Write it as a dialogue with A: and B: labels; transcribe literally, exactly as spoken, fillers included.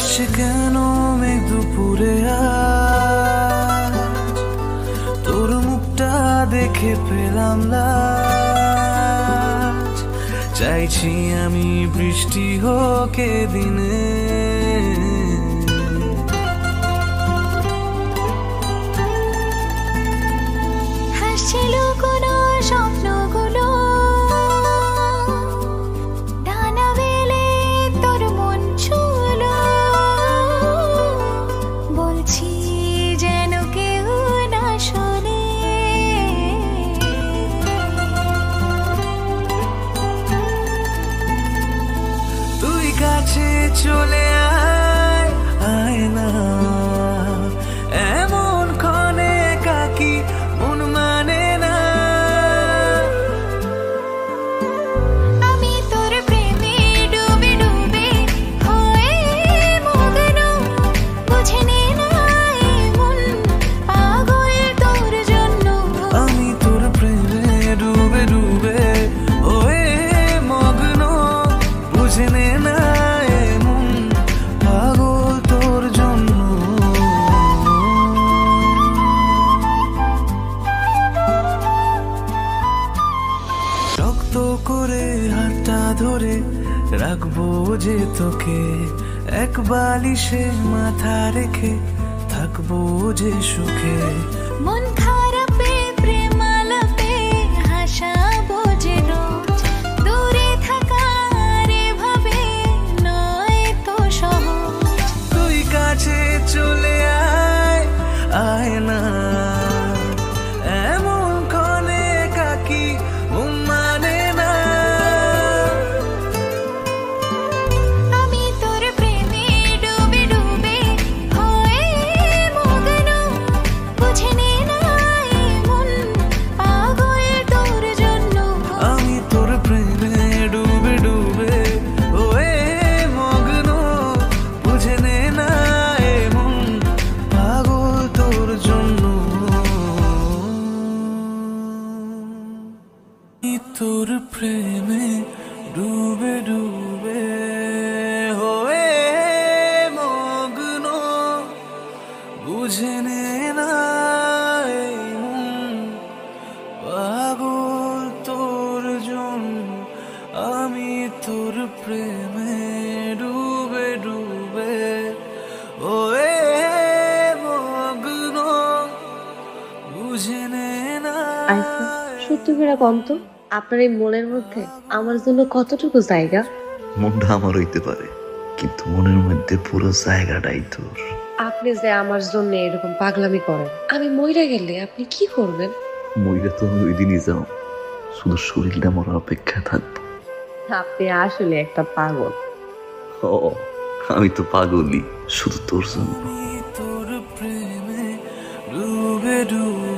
A: ভাসছে কেন মেঘ দুপুরে আজ, তোর মুখটা দেখে পেলাম লাজ। চাইছি আমি বৃষ্টি হোক এ দিনে,
B: হাসছিল কোনো স্বপ্নগুলো, ডানা বেলে তোর মন ছুলো। বলছি যেন কেউ না শোনে,
A: তুই কাছে চলে আয়, আয় না এমন ক্ষণে কাকি মন মানে না।
B: আমি তোর প্রেমে ডুবে ডুবে হয়ে মগ্ন, বুঝে নে না এ মন পাগল তোর জন্য।
A: আমি তোর প্রেমে ডুবে ডুবে হয়ে মগ্ন, বুঝে নে না এ মন পাগল তোর জন্য। শক্ত করে হাতটা ধরে রাখবো যে তোকে, এক বালিশে মাথা রেখে থাকবো যে সুখে।
B: মন খারাপে প্রেম আলাপে হাসাবো যে রোজ, দূরে থাকা রে ভাবে নয় তো সহজ।
A: তুই কাছে চলে আয়, আয় না এমন ক্ষণে কাকি মন মানে না।
B: আমি তোর প্রেমে ডুবে ডুবে হয়ে মগ্ন, বুঝে নে না এ মন পাগল তোর জন্য।
A: আমি তোর প্রেমে ডুবে ডুবে হয়ে মগ্ন, বুঝে নে না এ মন পাগল তোর জন্য। আমি তোর প্রেমে ডুবে ডুবে হয়ে মগ্ন, বুঝে নে না এ মন পাগল তোর জন্য। আমি তোর প্রেমে ডুবে ডুবে হয়ে মগ্ন, বুঝে নে না।
C: আইসা সত্যি করে কম তো, আপনার এই মনের মধ্যে আমার জন্য কতটুকু জায়গা?
D: মনটা আমার হইতে পারে, কিন্তু মনের মধ্যে পুরো জায়গাটাই তোর।
C: আপনি যে আমার জন্য এরকম পাগলামি করেন, আমি মইরা গেলে আপনি কি করবেন?
D: মইরা তো আমি ওই দিনই যাও, শুধু শরীরটা মরার অপেক্ষায় থাকবো।
C: আপনি আসলে একটা পাগল।
D: ও, আমি তো পাগলই শুধু তোর জন্য।
A: আমি তোর প্রেমে ডুবে ডুবে